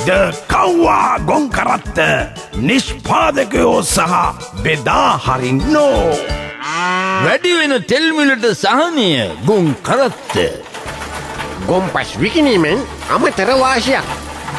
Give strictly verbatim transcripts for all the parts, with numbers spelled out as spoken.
ද කව්වා ගොන් කරත්ත නිෂ්පාදකයෝ සහ බෙදා හරින්නෝ. වැඩි වෙන තෙල් මිලට සහනය ගොන් කරත්ත. ගොම්පස් විකිනීමෙන් අමතර වාසියක්.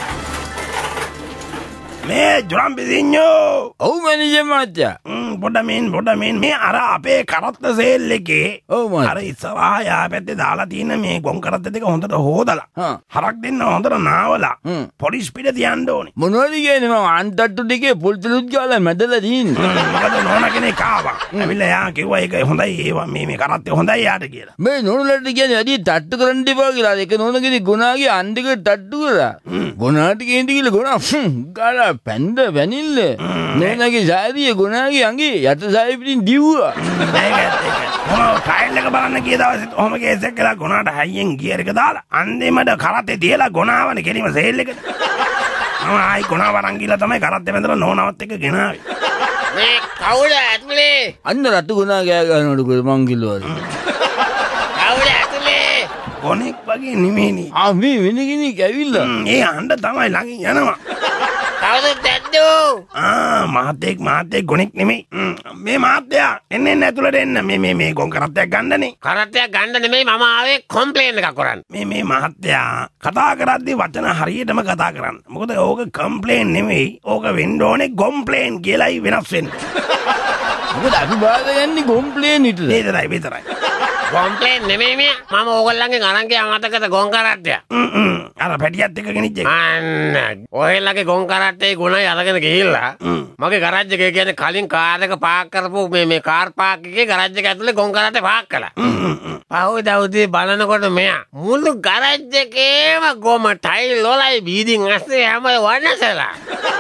මේ ජුරම්පිසිඤ්ඤෝ. ඔව් මැනේජර් මහත්තයා. පොඩමින් පොඩමින් මේ අර අපේ කරත්ත සේල් එකේ ඔව් මහත්තයා. අර ඉස්සරහා යා පැත්තේ දාලා තියෙන මේ ගොන් කරත්ත දෙක හොඳට හොදලා හරක් දෙන්න හොඳට නාවලා පොලිස් පිට තියන්න ඕනේ. මොනවද කියන්නේ මම අන්තට්ටු දෙකේ පොල්තලුත් ගාලා මැදලා තියෙන්නේ. මොකද නෝනා කෙනෙක් ආවා. ඇවිල්ලා යා කිව්වා ඒක හොඳයි ඒවා මේ මේ කරත්තේ හොඳයි යාට කියලා. මේ නෝනලට කියන්නේ වැඩි තට්ටු කරන්න එපා කියලා. ඒක නෝන කෙනෙක් ගුණාගේ අන් දෙක තට්ටු කරා. ගුණාට කියන්නේ කියලා ගුණා ගාලා පැන්ද වැනිල්ල. නෝනාගේ සාරිය ගුණාගේ අඟේ යට සාය පිටින් දිව්වා. ඒක ඒක. මොන ටයිල් එක බලන්න ගිය දවසේ ඔහම කේස් එක කියලා ගුණාට හයියෙන් ගියර් එක දාලා අන්තිමට කරත්තේ තියලා ගුණාවනේ කෙලිම සේල් එකට. මම ආයි ගුණාව අරන් ගිහලා තමයි කරත්තේ බඳලා නෝනාවත් එක්ක ගෙනාවේ. මේ කවුද ඇතුලේ? අන්න රතු ගුණා ගෑ ගන්නකොට මං කිව්වා. කවුද ඇතුලේ? කොනෙක් වගේ නෙමෙයිනේ. ආ මේ වෙන කෙනෙක් ඇවිල්ලා. ඒ අඬ තමයි ළඟින් යනවා. කවුද දැද්දෝ? ආ මහත්තයෙක් මහත්තයෙක් ගොනෙක් නෙමෙයි. මේ මහත්තයා එන්න එන්න ඇතුළට එන්න. මේ මේ මේ ගොන් කරත්තයක් ගන්නනේ. කරත්තයක් ගන්න නෙමෙයි මම ආවේ කම්ප්ලේන් එකක් කරන්න. මේ මේ මහත්තයා කතා කරද්දී වචන හරියටම කතා කරන්න. මොකද ඕක කම්ප්ලේන් නෙමෙයි. ඕක වෙන්න ඕනේ ගොම්ප්ලේන් කියලායි වෙනස් වෙන්නේ. මොකද අපි බාගන්නේ ගොම්ප්ලේන් විතර. විතරයි විතරයි. කම්ප්ලේන් නෙමෙයි මේ. මම ඕගොල්ලන්ගෙන් අරන් ගියා මතකද ගොන් කරත්තයක්. හ්ම් හ්ම්. අර පැටියත් එක්ක ගෙනිච්ච එක. අන්න ඔයලගේ ගොන් කරත්තේ ගුණයි අරගෙන ගිහිල්ලා මගේ ගරාජ් එකේ කියන්නේ කලින් කාර් එක පාක් කරපු මේ මේ කාර් පාක් එකේ ගරාජ් එක ඇතුලේ ගොන් කරත්තේ පාක් කළා. පහුවෙදා උදේ බලනකොට මෙයා මුළු ගරාජ් එකේම ගොම ටයිල් වලයි බීඩින් ඇස්සේ හැම වනසලා.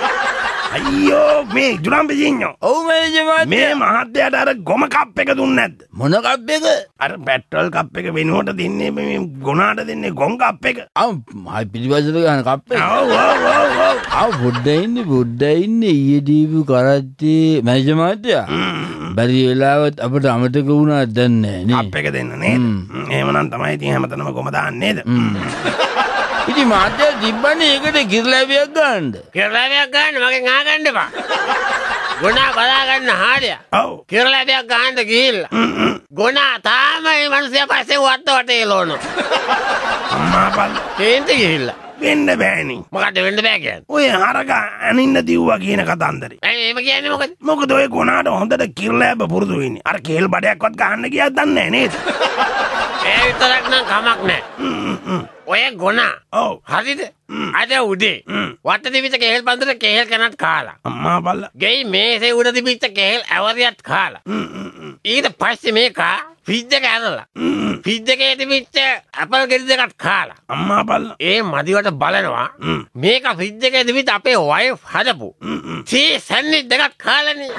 අයියෝ මේ ජුරම්පිසිඤ්ඤෝ. ඔව් මැනේජර් මහත්තයා. මේ මහත්තයාට අර ගොම කප් එක දුන්නේ නැද්ද? මොන කප් එක? අර පෙට්‍රල් කප් එක වෙනුවට දෙන්නේ මේ ගොනාට දෙන්නේ ගොන් කප් එක. ආ මයි පිටිපස්සට ගන්න කප් එක. ඔව් ඔව් ඔව් ඔව්. ආ පොඩ්ඩයි ඉන්නේ පොඩ්ඩයි ඉන්නේ ඊයේ දීපු කරත්තේ මැනේජර් මහත්තයා. බැරි වෙලාවත් අපිට අමතක වුණා දැන් නෑ නේ. කප් එක දෙන්න නේද? එහෙමනම් තමයි ඉතින් හැමතැනම ගොම දාන්නේ නේද? ඉතින් මාත්‍යා තිබ්බන්නේ ඒකට කිරලැබියක් ගන්නද? කිරලැබියක් ගන්න මගෙන් ආගන්න එපා. ගුණා බලා ගන්න හාඩය. ඔව්. කිරලැබියක් ගන්න ගිහිල්ලා. ගුණා තාම මේ මිනිස්සයා පස්සේ වත්ත වටේ එළවන. අම්මා බල්. කේන්ති ගිහිල්ලා. වෙන්න බෑනේ. මොකද වෙන්න බෑ කියන්නේ? ඔය හරක අනින්න දිව්වා කියන කතන්දරේ. ඇයි එහෙම කියන්නේ මොකද? මොකද ඔය ගොනාට හොඳට කිරලැබ පුරුදු වෙන්නේ. අර කේල් බඩයක්වත් ගහන්න ගියත් දන්නේ නෑ නේද? ඒ විතරක් නම් කමක් නෑ. ඔය ගොනා. ඔව්. හරිද? අද උදේ වත්ත තිබිච්ච කේල් පන්දර කේල් කනත් කාලා. අම්මා බල්ලා. ගෙයි මේසේ උඩ තිබිච්ච කේල් ඇවරියත් කාලා. ඊට පස්සේ මේකා ෆ්‍රිජ් එක ඇරලා. ෆ්‍රිජ් එකේ තිබිච්ච ඇපල් ගෙඩි දෙකක් කාලා. අම්මා බල්ලා. ඒ මදිවට බලනවා මේක ෆ්‍රිජ් එකේ තිබිච්ච අපේ වයිෆ් හදපු චීස් සෑන්ඩ්විච් දෙකක් කාලානේ.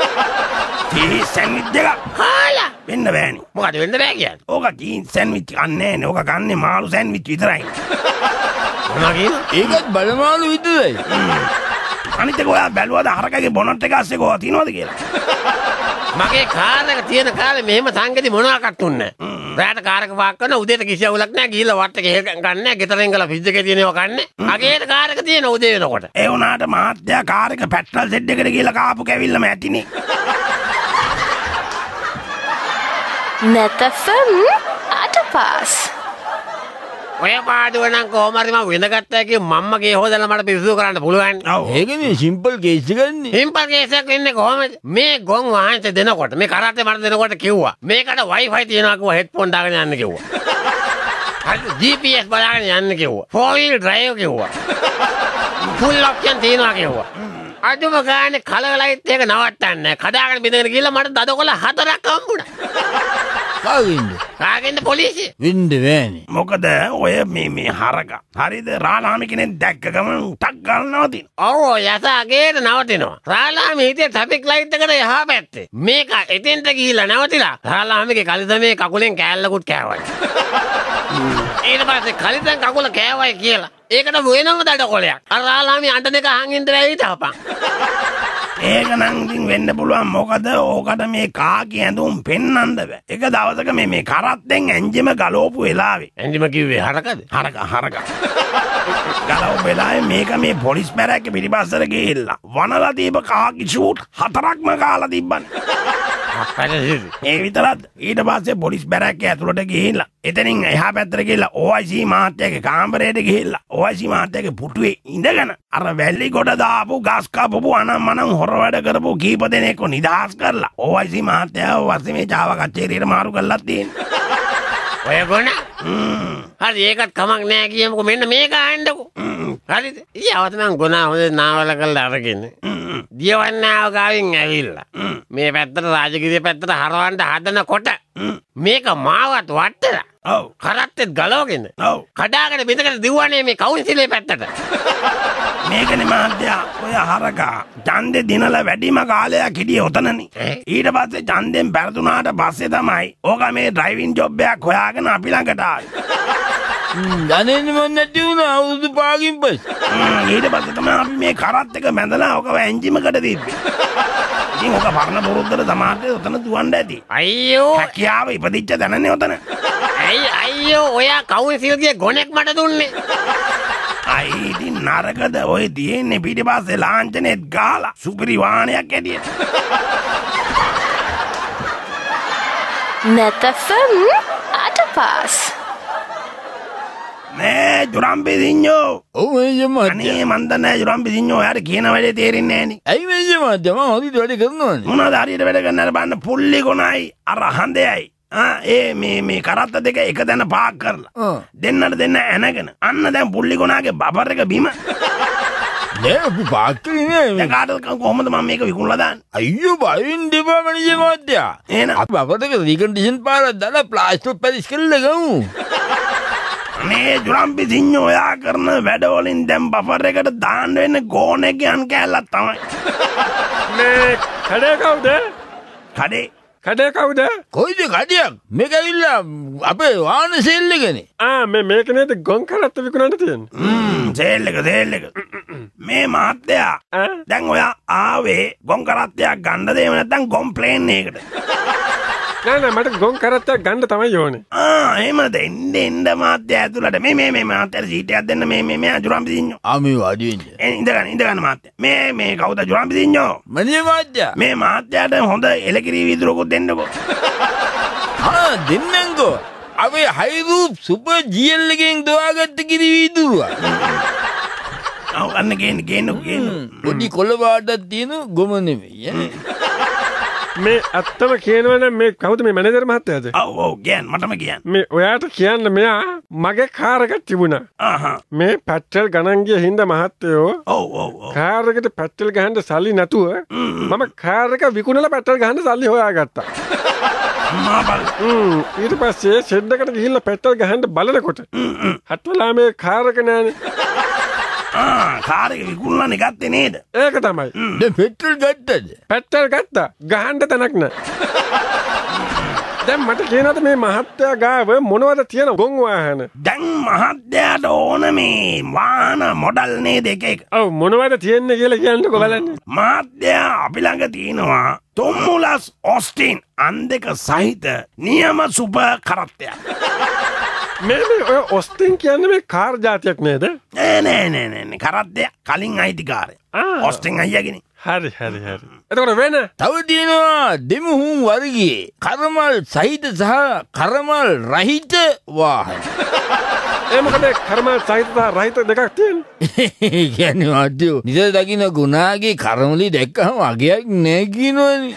චීස් සෑන්ඩ්විච් දෙකක් කාලා. වෙන්න බෑනේ. මොකද වෙන්න බෑ කියන්නේ? ඕක චීස් සෑන්ඩ්විච් කන්නේ නෑ. ඕක කන්නේ මාළු සෑන්ඩ්විච් විතරයි. මොනවා කියනවා? ඒකත් බලමාළු විතරයි. අනිත් එක ඔයා බැලුවද හරකගේ බොනට් එක අස්සේ කොහොමද තියනවද කියලා? මගේ කාර් එක තියෙන කාලේ මෙහෙම සංගති මොනවාක්වත් උන්නේ නැහැ. රාට කාර් එක පාක් කරන උදේට කිසි අවුලක් නැහැ. ගිහිල්ලා වට එක හේල් ගන්න නැහැ. ගෙදරින් ගලා ෆ්‍රිජ් එකේ තියෙනව කන්නේ. අගේට කාර් එක තියෙන උදේ වෙනකොට. ඒ වුණාට මහත්තයා කාර් එක පෙට්‍රල් සෙට් එකට ගිහිල්ලා කාපු කැවිල්ලම ඇතිනේ. නැතෆම් අටපාස්. ඔය පාඩුව නම් කොහොම හරි මම වෙනගත්තා කිය මම්මගේ හොදලා මට පිරිසුදු කරන්න පුළුවන්. ඔව්. ඒකනේ සිම්පල් කේස් එකන්නේ. සිම්පල් කේස් එකක් වෙන්නේ කොහොමද? මේ ගොන් වහන්සේ දෙනකොට මේ කරත්තේ මට දෙනකොට කිව්වා මේකට වයිෆයි තියනවා කිව්වා හෙඩ්ෆෝන් දාගෙන යන්න කිව්වා. හරි ජී පී එස් බලාගෙන යන්න කිව්වා. ෆෝර් වීල් ඩ්‍රයිව් කිව්වා. ෆුල් ඔප්ෂන් තියනවා කිව්වා. අදුම ගානේ කලර් ලයිට් එක නවත්තන්නේ නැහැ. කඩාගෙන බින්දගෙන ගිහලා මට දඩකොළ හතරක් හම්බුණා. කාගෙන්ද? කාගෙන්ද පොලිසිය? වෙන්න බෑනේ. මොකද ඔය මේ මේ හරක හරිද රාලාමි කෙනෙක් දැක්ක ගමන් ටක් ගාලා නවතින. ඔව් යසාගේට නවතිනවා. රාලාමි හිටියේ ට්‍රැෆික් ලයිට් එකට එහා පැත්තේ. මේක එතෙන්ට ගිහිල්ලා නැවතිලා රාලාමිගේ කලිසමේ කකුලෙන් කෑල්ලකුත් කෑවයි. ඊට පස්සේ කලිසම් කකුල කෑවයි කියලා ඒකට වෙනම දඩකොලයක්. අර රාලාමි අඬ දෙක අහන් ඉඳ වෙයි තහපන්. ඒක නම් ඉතින් වෙන්න පුළුවන්. මොකද ඕකට මේ කාගේ ඇඳුම් පෙන්වන්න බෑ. එක දවසක මේ මේ කරත්තෙන් ඇන්ජිම ගලවපු වෙලාවේ ඇන්ජිම කිව්වේ හරකද? හරක හරක. ගලවපු වෙලාවේ මේක මේ පොලිස් බැරැක්කේ පිටිපස්සට ගිහිල්ලා වනලා දීප කාකි ෂූට් හතරක්ම කාලා තිබ්බනේ. ඒ විතරත් ඊට පස්සේ පොලිස් බැරැක්කේ ඇතුළට ගිහිල්ලා එතනින් එහා පැත්තට ගිහිල්ලා ඕ ආයි සී මහත්තයාගේ කාමරයට ගිහිල්ලා ඕ ආයි සී මහත්තයාගේ පුටුවේ ඉඳගෙන අර වැලි කොට දාපු ගස් කපපු අනම් මනම් හොර වැඩ කරපු කීප දෙනෙක්ව නිදහස් කරලා ඕ ආයි සී මහත්තයාව වස්සේ මේ චාව කච්චේරියට මාරු කරලා තියෙනවා. ඔය ගොන හරි ඒකත් කමක් නෑ කියමුකෝ මෙන්න මේක අහන්නකෝ. හරිද? ඊයවත නම් ගොනා හොඳ නාවල කරලා අරගෙන දියවන්නාව ගාවින් ඇවිල්ලා මේ පැත්තට රාජගිරිය පැත්තට හරවන්න හදනකොට මේක මාවත් වට්ටලා ඔව් කරත්තෙත් ගලවගෙන ඔව් කඩාගෙන බින්දකට දිව්වනේ මේ කවුන්සිලේ පැත්තට. මේකනේ මහත්තයා ඔය හරකා ඡන්දේ දිනලා වැඩිම කාලයක් හිටියේ ඔතනනේ. ඊට පස්සේ ඡන්දෙන් පෙරදුනාට පස්සේ තමයි ඕක මේ ඩ්‍රයිවිං ජොබ් එකක් හොයාගෙන අපි ළඟට ආවේ. දැනෙන්නේ මොන් නැති වුණා අවුරුදු පහකින් පස්සේ. ඊට පස්සේ තමයි අපි මේ කරත් එක බැඳලා ඕක එන්ජිමකට දීපේ. ඉතින් ඕක පරණ පුරුද්දට තමයි ඔතන දුවන්න ඇති. අයියෝ හැකියාව ඉපදිච්ච දැනන්නේ ඔතන. ඇයි අයියෝ ඔයා කවුන්සිල්ගේ ගොනෙක් මට දුන්නේ. අයි ඉතින් නරකද ඔය තියෙන්නේ පිටිපස්සේ ලාංඡනෙත් ගාලා සුපිරි වාහනයක් ඇටියට. නැතෆම් ආටපාස්. නේ ජුරම්බි සිඤ්ඤෝ. ඔව් මේ මහත්තයා. අනේ මන් දන්නේ ජුරම්බි සිඤ්ඤෝ යාර කියන වැඩේ තේරෙන්නේ නැහනේ. ඇයි මේ මහත්තයා මම හොදිට වැඩ කරනවනේ. මොනවද හරියට වැඩ කරන්න අර බලන්න පුල්ලි ගොනයි අර හඳයයි. ආ ඒ මේ මේ කරත්ත දෙක එක දැන පාක් කරලා දෙන්නට දෙන්න ඇනගෙන අන්න දැන් පුල්ලි ගොනාගේ බබර් එක බිම. නෑ අපි පාක් කරන්නේ දැන් කාටද කොහොමද මම මේක විකුණලා දාන්නේ? අයියෝ බයින් දෙපා මැනේජර් මහත්තයා. එහෙනම් අපි අපතක රීකන්ඩිෂන් පාරක් දාලා ප්ලාස්ටර් පැලිස් කරලා ගමු. මේ ජුරම්බි සිඤ්ඤෝ ඔයා කරන වැඩ වලින් දැන් බෆර් එකට දාන්න වෙන්නේ ගෝනෙක්ගේ අන් කෑල්ලක් තමයි. මේ කඩේ කවුද? කඩේ කඩේ කවුද? කොයිද කඩියක්? මේක ඇවිල්ලා අපේ වාහන සෙල් එකනේ. ආ මේ මේක නේද ගොන් කරත්ත විකුණන්න තියෙන්නේ. හ්ම් සේල් එක සේල් එක. මේ මහත්තයා දැන් ඔයා ආවේ ගොන් කරත්තයක් ගන්නද එහෙම නැත්නම් ගොන් ප්ලේන් එකකට? නෑ නෑ මට ගොන් කරත්තයක් ගන්න තමයි ඕනේ. ආ එහෙමද එන්න එන්න මහත්තයා ඇතුළට මේ මේ මේ මහත්තයාට සීටයක් දෙන්න මේ මේ මේ ජුරම්බි සිඤ්ඤෝ. ආ මේ වාඩි වෙන්න. ඉඳගන්න ඉඳගන්න මහත්තයා. මේ මේ කවුද ජුරම්බි සිඤ්ඤෝ? මනේ මහත්තයා. මේ මහත්තයාට හොඳ එලකිරි වීදුරකුත් දෙන්නකෝ. ආ දෙන්නංකෝ. අපේ හයිරූප් සුපර් ජී එල් එකෙන් දවාගත්ත කිරි වීදුරුවා. ඔව් අන්න ගේන්න ගේන්න ගේන්න. පොඩි කොළ පාටක් තියෙන ගොම නෙමෙයි ඈ. මේ අත්තම කියනවනම් මේ කවුද මේ මැනේජර් මහත්තයාද? ඔව් ඔව් කියන්න මටම කියන්න. මේ ඔයාට කියන්න මෙයා මගේ කාර් එකක් තිබුණා. ආහා. මේ පැට්‍රල් ගණන් ගිය හින්දා මහත්තයෝ ඔව් ඔව් ඔව්. කාර් එකට පැට්‍රල් ගහන්න සල්ලි නැතුව මම කාර් එක විකුණලා පැට්‍රල් ගහන්න සල්ලි හොයාගත්තා. අම්මා බල. හ්ම් ඊට පස්සේ ෂෙඩ් එකට ගිහිල්ලා පැට්‍රල් ගහන්න බලනකොට හත්වලා මේ කාර් එක නෑනේ. ආ කාර් එක විකුණලා ගත්තේ නේද? ඒක තමයි. දැන් පෙට්‍රල් ගත්තද? පැට්‍රල් ගත්තා. ගහන්න තැනක් නෑ. දැන් මට කියනවාද මේ මහත්තයා ගාව මොනවද තියෙන ගොන් වාහන? දැන් මහත්තයාට ඕන මේ වාහන මොඩල් නේද එක එක. ඔව් මොනවද තියෙන්නේ කියලා කියන්නකෝ බලන්න. මහත්තයා අපි ළඟ තියෙනවා තොම්මුලස් ඔස්ටින් අන් දෙක සහිත නියම සුපර් කරත්තයක්. මේ මේ ඔය ඔස්ටින් කියන්නේ මේ කාර් જાතියක් නේද? නෑ නෑ නෑ නෑ කරත්තය කලින් අයිතිකාරය. ඔස්ටින් අයියාගෙන. හරි හරි හරි. එතකොට වෙන තව තියෙනවා දෙමුහුම් වර්ගයේ කරමල් සහිත සහ කරමල් රහිත වාහන. ඒ මොකද කරමල් සහිත සහ රහිත දෙකක් තියෙන්නේ? ඒ කියන්නේ මාත්‍යෝ නිතර දකින්න ගුණාගේ කරමලි දැක්කම අගයක් නෑ කියනවනේ.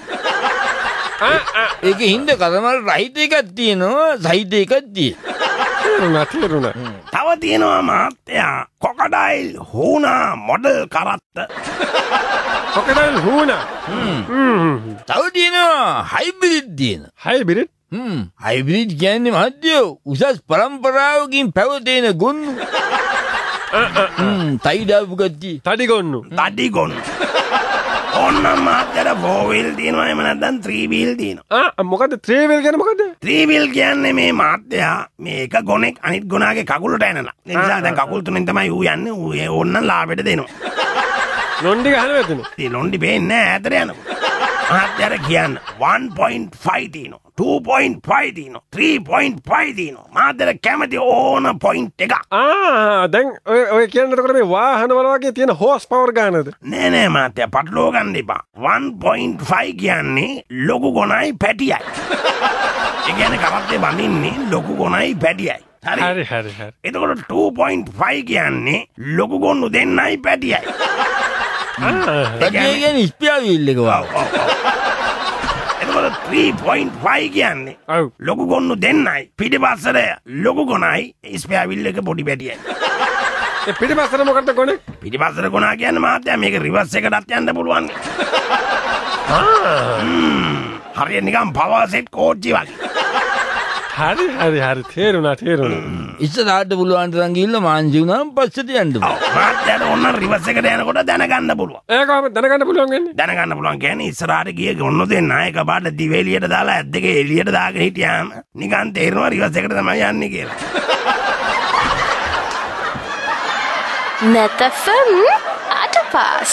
ආ ආ ඒකේ හින්ද කරමල් රහිත එකක් තියෙනවා සහිත එකක් තියෙනවා. තේරුණා තේරුණා. තව තියෙනවා මහත්තයා කොකඩයිල් හුනා මොඩල් කරත්ත. කොකඩයිල් හුනා. හ්ම්. තව තියෙනවා හයිබ්‍රිඩ් තියෙනවා. හයිබ්‍රිඩ්? හ්ම්. හයිබ්‍රිඩ් කියන්නේ මහත්තයෝ උසස් පරම්පරාවකින් පැවතෙන ගොන්නු. හ්ම්. තයිඩාපු ගතිය. තඩි ගොන්නු. තඩි ගොන්නු. ඕන්න මහත්තයාට ෆෝර් වීල් තියෙනවා එහෙම නැත්නම් ත්‍රී වීල් තියෙනවා. ආ මොකද ත්‍රී වීල් කියන්නේ මොකද? ත්‍රී වීල් කියන්නේ මේ මහත්තයා මේ එක ගොනෙක් අනිත් ගොනාගේ කකුලට ඇනලා. ඒ නිසා දැන් කකුල් තුනෙන් තමයි ඌ යන්නේ. ඌ ඒ ඕන්න ලාභෙට දෙනවා. ලොන්ඩි ගහන වෙතනේ. ඒ ලොන්ඩි පේන්නේ නැහැ ඈතට යනවා. මහත්තයාට කියන්න වන් පොයින්ට් ෆයිව් තියෙනවා. two point five තියෙනවා three point five තියෙනවා මාතර කැමති ඕන පොයින්ට් එක ආ දැන් ඔය ඔය කියන්නේ එතකොට මේ වාහන වල වගේ තියෙන හෝස් පවර් ගානද නෑ නෑ මාතර පටලවා ගන්න එපා one point five කියන්නේ ලොකු ගොනයි පැටියයි ඒ කියන්නේ කරත්තේ බඳින්නේ ලොකු ගොනයි පැටියයි හරි හරි හරි එතකොට two point five කියන්නේ ලොකු ගොන්නු දෙන්නයි පැටියයි පැටිය කියන්නේ ස්පෙයා වීල් එක වගේ. ඔව් ඔව් එතකොට three point five කියන්නේ ඔව් ලොකු ගොන්නු දෙන්නයි පිටිපස්සට ලොකු ගොනයි ස්පෙයා වීල් එක පොඩි පැටියයි ඒ පිටිපස්සට මොකටද ගොනේ පිටිපස්සට ගොනා කියන්නේ මාත්‍යා මේක රිවර්ස් එකටත් යන්න පුළුවන් හරිය නිකන් පවර් සෙට් කෝච්චි වගේ හරි හරි හරි තේරුණා තේරුණා ඉස්සරහට පුළුවන් තරම් ගිහිල්ලා මාංජි වුණාම පස්සට යන්න ඔව් මාත්‍යාට ඕන රිවර්ස් එකට යනකොට දැනගන්න පුළුවන් ඒක කොහොමද දැනගන්න පුළුවන් වෙන්නේ දැනගන්න පුළුවන් කියන්නේ ඉස්සරහට ගිය ගොන්නු දෙන්න එක පාට දිවෙලියට දාලා ඇස් දෙක එළියට දාගෙන හිටියාම නිකන් තේරෙනවා රිවර්ස් එකට තමයි යන්නේ කියලා නැතෆම් අටපාස්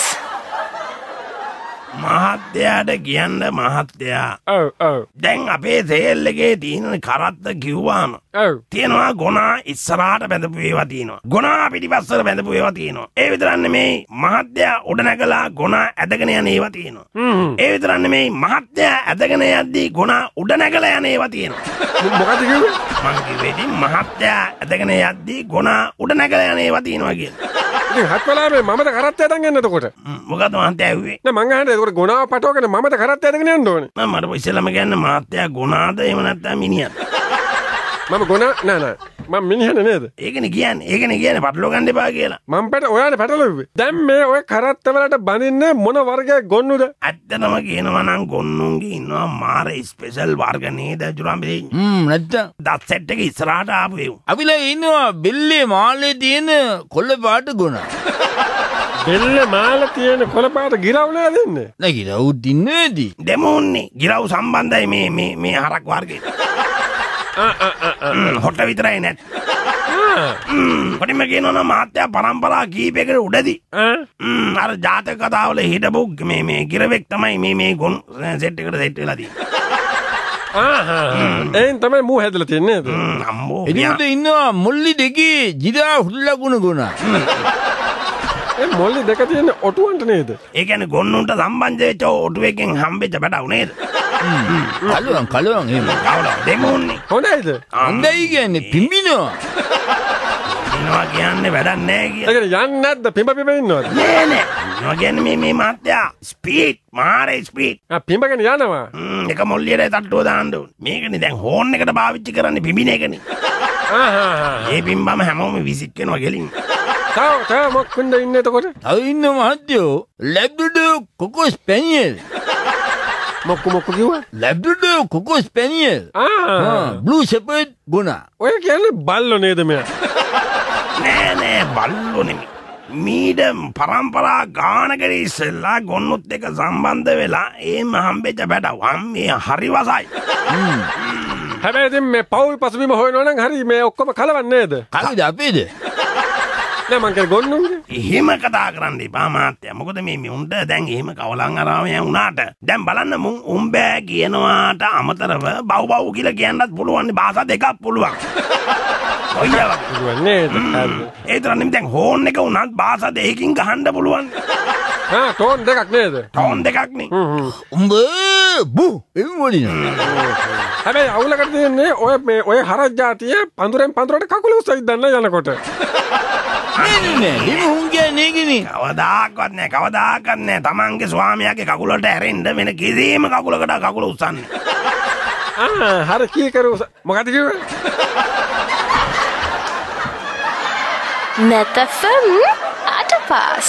මහත්තයාට කියන්න මහත්තයා ඔව් ඔව් දැන් අපේ සේල් එකේ තියෙන කරත්ත කිව්වාම ඔව් තියෙනවා ගොනා ඉස්සරහට බැඳපු ඒවා තියෙනවා ගොනා පිටිපස්සට බැඳපු ඒවා තියෙනවා ඒ විතරක් නෙමෙයි මහත්තයා උඩ නැගලා ගොනා ඇදගෙන යන ඒවා තියෙනවා ඒ විතරක් නෙමෙයි මහත්තයා ඇදගෙන යද්දී ගොනා උඩ නැගලා යන ඒවා තියෙනවා මොකද කිව්වේ මං කිව්වේ ඉතින් මහත්තයා ඇදගෙන යද්දී ගොනා උඩ නැගලා යන ඒවා තියෙනවා කියලා ඉතින් හත් වෙලාවේ මමද කරත්තේ අතන් යන්න එතකොට මොකද මහත්තයා ඇහුවේ නෑ මං අහන්නේ එතකොට ගොනාව පටවගෙන මමද කරත්තේ අතගෙන යන්න ඕනේ මම මට ඉස්සෙල්ලාම කියන්නේ මහත්තයා ගොනාද එහෙම නැත්නම් මිනිහද මම ගොනා නෑ නෑ මම මිනිහනේ නේද ඒකනේ කියන්නේ ඒකනේ කියන්නේ පටලව ගන්න එපා කියලා මම පැට ඔයානේ පැටලෙව්වේ දැන් මේ ඔය කරත්ත වලට බඳින්නේ මොන වර්ගයේ ගොන්නුද ඇත්තටම කියනවා නම් ගොන්නුන්ගේ ඉන්නවා මාර ස්පෙෂල් වර්ග නේද ජුරාම්බේ හ්ම් නැත්තම් දත් සෙට් එක ඉස්සරහට ආපු ඒව අපිලා ඉන්නවා බෙල්ලේ මාළේ තියෙන කොල්ල පාට ගුණ බෙල්ල මාළ තියෙන කොළ පාට ගිරව් නෑ දෙන්නේ නෑ ගිරව් දින්නේදී දෙමෝන්නේ ගිරව් සම්බන්ධයි මේ මේ මේ හරක් වර්ගයට හොට විතරයි නැත් පොඩිම කියනවා නම් මහත්තයා පරම්පරා කීපයකට උඩදී අර ජාතක කතාවල හිටපු මේ මේ ගිරවෙක් තමයි මේ මේ ගොන් සෙට් එකට සෙට් වෙලා තියෙන්නේ එයින් තමයි මූ හැදලා තියන්නේ නේද අම්මෝ එදිට ඉන්නවා මුල්ලි දෙකේ ජිදා හුල්ලගුණ ගුණ ඒ මොල්ලි දෙක තියෙන ඔටුවන්ට නේද ඒ කියන්නේ ගොන්නුන්ට සම්බන්ධ වෙච්ච ඔටුවකින් හම්බෙච්ච පැටව නේද කලුවන් කලුවන් එහෙම කවුද දෙමෝන්නේ හොඳයිද හොඳයි කියන්නේ පිඹිනවා ඉන්නවා කියන්නේ වැඩක් නැහැ කියලා ඒ කියන්නේ යන්නේ නැද්ද පිඹ පිඹ ඉන්නවද නෑ නෑ ඉන්නවා කියන්නේ මේ මේ මහත්තයා ස්පීඩ් මාරේ ස්පීඩ් ආ පිඹගෙන යනවා එක මොල්ලියට තට්ටුව දාන්න ඕනේ මේකනේ දැන් හෝන් එකට පාවිච්චි කරන්නේ පිඹින එකනේ ආහා ඒ පිඹම හැමෝම විසිට් කරනවා ගෙලින් තව තව මොකක්ද ඉන්නේ එතකොට තව ඉන්න මහත්තයෝ ලැබ්ඩෝ කොකෝ ස්පැනියල් මොක්කු මොක්කු කිව්වා ලැබ්ඩෝ කොකෝ ස්පැනියල් ආ බ්ලූ ෂෙපර්ඩ් ගුණ ඔය කියන්නේ බල්ලෝ නේද මෙයා නෑ නෑ බල්ලෝ නෙමෙයි මීඩම් පරම්පරා ගානකට ඉස්සෙල්ලා ගොන්නුත් එක සම්බන්ධ වෙලා ඒම හම්බෙච්ච පැටව මේ හරි වසයි හැබැයි ඉතින් මේ පවුල් පසුබිම හොයනවා නම් හරි මේ ඔක්කොම කලවන්නේ නේද කවුද අපේද නෑ මං කියන්නේ ගොන්නුන්ගේ එහෙම කතා කරන්න එපා මාත්‍යා මොකද මේ මුන්ට දැන් එහෙම කවලන් අරාම වුණාට දැන් බලන්න මුන් උඹෑ කියනවාට අමතරව බව් බව් කියලා කියන්නත් පුළුවන් භාෂා දෙකක් පුළුවන් ඔයියා පුළුවන් නේද ඒ තරන්නේ දැන් හෝන් එක උනත් භාෂා දෙකකින් ගහන්න පුළුවන් ආ ටෝන් දෙකක් නේද ටෝන් දෙකක් නේ උඹ බු එම් වලින හැබැයි අවුලකට තියෙන්නේ ඔය මේ ඔය හරක් જાතිය පඳුරෙන් පඳුරට කකුල උස්සයි දන්න යනකොට නෑ නෑ එහෙම උන් කියන්නේ නෙගිනේ කවදාකවත් නෑ කවදාකවත් නෑ තමන්ගේ ස්වාමියාගේ කකුලට ඇරෙන්න වෙන කිසිම කකුලකට කකුල උස්සන්නේ ආ හරි කී කරු මොකද කිව්වේ නැතෆම් අටපාස්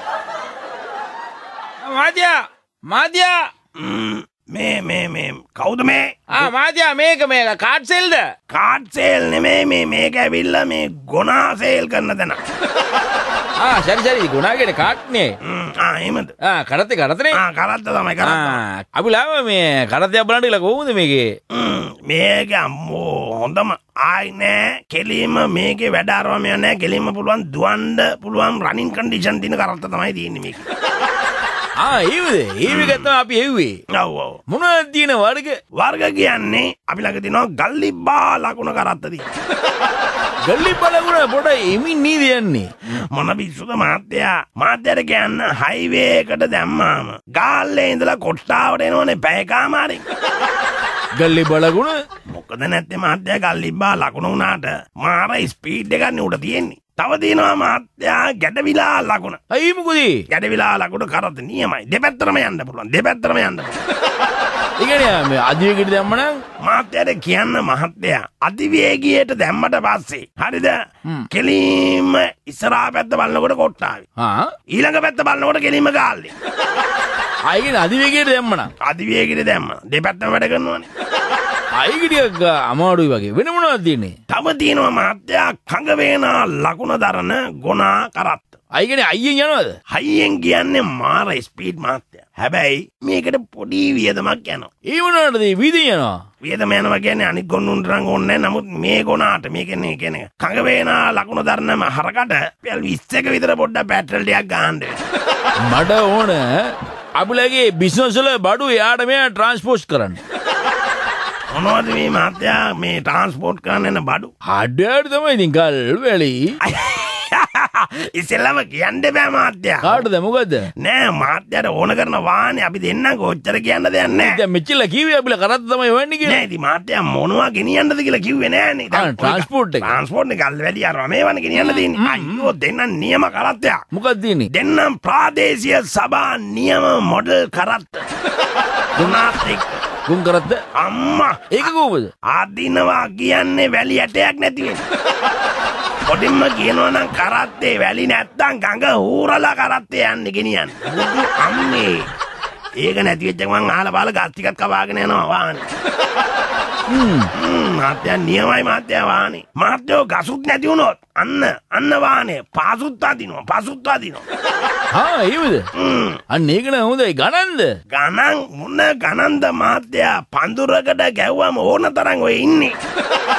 මාත්‍යා මාත්‍යා මේ මේ මේ කවුද මේ ආ මාත්‍යා මේක මේක කාඩ් සෙල්ද කාඩ් සේල් නෙමෙයි මේ මේක ඇවිල්ලා මේ ගොනා සේල් කරන තැන ආ සරි සරි ගුණාගේ කාඩ් නේ ආ එහෙමද ආ කරත්තේ කරත්තනේ ආ කරත්ත තමයි කරත්ත ආ අපිලාව මේ කරත්තයක් බලන්න කියලා කොහොමද මේකේ මේක අම්මෝ හොඳම ආයි නෑ කෙලිම මේකේ වැඩ අරවම නෑ කෙලිම පුළුවන් දුවන්න පුළුවන් රනින් කන්ඩිෂන් තියෙන කරත්ත තමයි තියෙන්නේ මේක ආ ඒවද ඒව ගත්තම අපි එව්වේ ඔව් ඔව් මොනවද තියෙන වර්ග වර්ග කියන්නේ අපි ළඟ තියෙනවා ගල්ලිබ්බා ලකුණ කරත්තදී ගල්ලි බලගුණ පොඩ එමින් නීද යන්නේ මොන පිස්සුද මහත්තයා මාත්‍යයට කියන්න හයිවේ එකට දැම්මාම ගාල්ලේ ඉඳලා කොට්ටාවට එනවනේ පැයකමාරෙන් ගල්ලි බලගුණ මොකද නැත්තේ මහත්තයා ගල්ලිබ්බා ලකුණ වුණාට මාර ස්පීඩ් එකක් නේ උඩ තියෙන්නේ තව තියෙනවා මහත්තයා ගැඩවිලා ලකුණ අයි මොකද ගැඩවිලා ලකුණ කරත් නියමයි දෙපැත්තටම යන්න පුළුවන් දෙපැත්තටම යන්න ඒ කියන්නේ මේ අධිවේගයට දැම්මනම් මහත්තයාට කියන්න මහත්තයා අධිවේගයට දැම්මට පස්සේ හරිද කෙලින්ම ඉස්සරහා පැත්ත බලනකොට කොට්ටාවේ ආ ඊළඟ පැත්ත බලනකොට කෙලින්ම ගාල්ලේ අයිගෙන අධිවේගයට දැම්මනම් අධිවේගයට දැම්ම දෙපැත්තම වැඩ කරනවානේ අයිගටියක් අමාරුයි වගේ වෙන මොනවද තියෙන්නේ තව තියෙනවා මහත්තයා කඟ වේනා ලකුණ දරන ගොනා කරත්ත අයිගෙන අයියෙන් යනවද හයියෙන් කියන්නේ මාර ස්පීඩ් මහත්තයා හැබැයි මේකට පොඩි වියදමක් යනවා ඒ මොනවටද වීදින් යනවා වියදම යනවා කියන්නේ අනිත් ගොන්නුන්ට නම් ඕනේ නැහැ නමුත් මේ ගොනාට මේ කියන්නේ කියන්නේ කඟ වේනා ලකුණ දරන හරකට පැල් විස්සක විතර පොඩ්ඩක් පෙට්‍රල් ටිකක් ගහන්න වෙනවා මට ඕන අපලගේ බිස්නස් වල බඩු යාට මෙයා ට්‍රාන්ස්පෝර්ට් කරන්න මොනවද මේ මහත්තයා මේ ට්‍රාන්ස්පෝර්ට් කරන්න යන බඩු අඩයට තමයි ඉතින් ගල් වැලි ඉස්සෙල්ලම කියන්න බෑ මහත්තයා කාටද මොකද නෑ මහත්තයාට ඕන කරන වාහනේ අපි දෙන්නම් කොච්චර කියන්න දෙයක් නෑ දැන් මෙච්චර කිව්වේ අපිල කරත් තමයි වෙන්නේ කියලා නෑ ඉතින් මහත්තයා මොනවා ගෙනියන්නද කියලා කිව්වේ නෑනේ ආ ට්‍රාන්ස්පෝර්ට් එක ට්‍රාන්ස්පෝර්ට් එක ගල් වැඩි අරවා මේවනේ ගෙනියන්න දෙන්නේ අයියෝ දෙන්නම් නියම කරත්තයක් මොකක්ද තියෙන්නේ දෙන්නම් ප්‍රාදේශීය සභා නියම මොඩල් කරත්ත දුනාත් එක්ක ගුන් කරත්ද අම්මා ඒක කොහොමද ආදිනවා කියන්නේ වැලි ඇටයක් නැති වෙන්නේ පොඩින්ම කියනවා නම් කරත්තේ වැලි නැත්තම් ගඟ හූරලා කරත්තේ යන්නේ ගෙනියන්නේ බුදු අම්මේ ඒක නැති වෙච්ච ගමන් අහලා බාලා ගස් ටිකක් කවාගෙන යනවා වාහනේ හ්ම් මාත්‍යා නියමයි මාත්‍යා වාහනේ මාත්‍යෝ ගසුත් නැති වුණොත් අන්න අන්න වාහනේ පාසුත් අදිනවා පාසුත් අදිනවා ආ ඒවද අන්න ඒක නෑ හොඳයි ගණන්ද ගණන් මොන ගණන්ද මාත්‍යා පඳුරකට ගැව්වම ඕන තරම් ඔය ඉන්නේ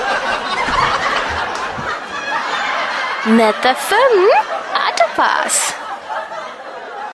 Net F M Atapas.